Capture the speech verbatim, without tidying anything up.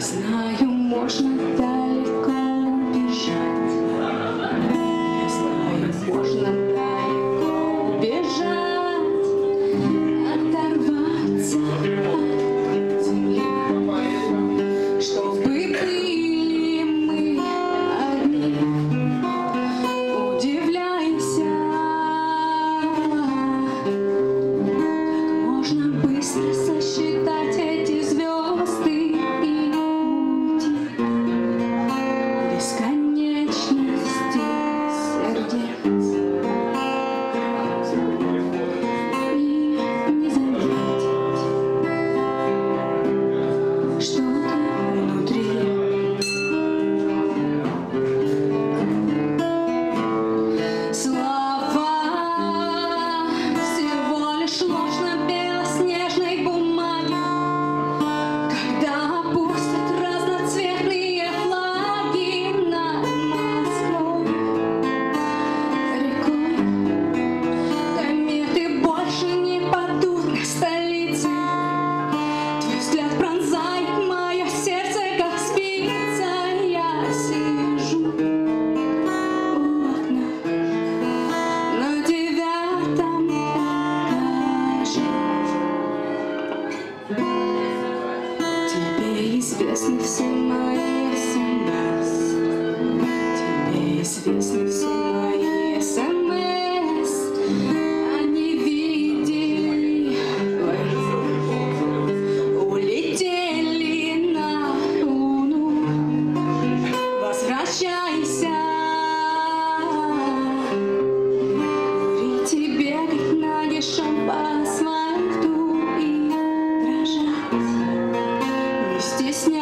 знаю, можно далеко убежать. Я знаю, можно далеко убежать, оторваться от земли, чтобы были мы одни. Удивляйся, как можно быстро сосчитать эти звезды и уйти в бесконечности сердец и не заметить что-то внутри. Слова всего лишь ложь на белоснежной бумаге, когда опустят разноцветные флаги над Москвой рекой. Кометы больше не падут на столицы. Твой взгляд пронзает мое сердце, как спица. Я сижу у окна на девятом этаже. Тебе известны все мои смс. Тебе известны все мои смс. Они видели войну, улетели на луну. Возвращайся, курить и бегать нагишом по асфальту и дрожать. Не стесняйся.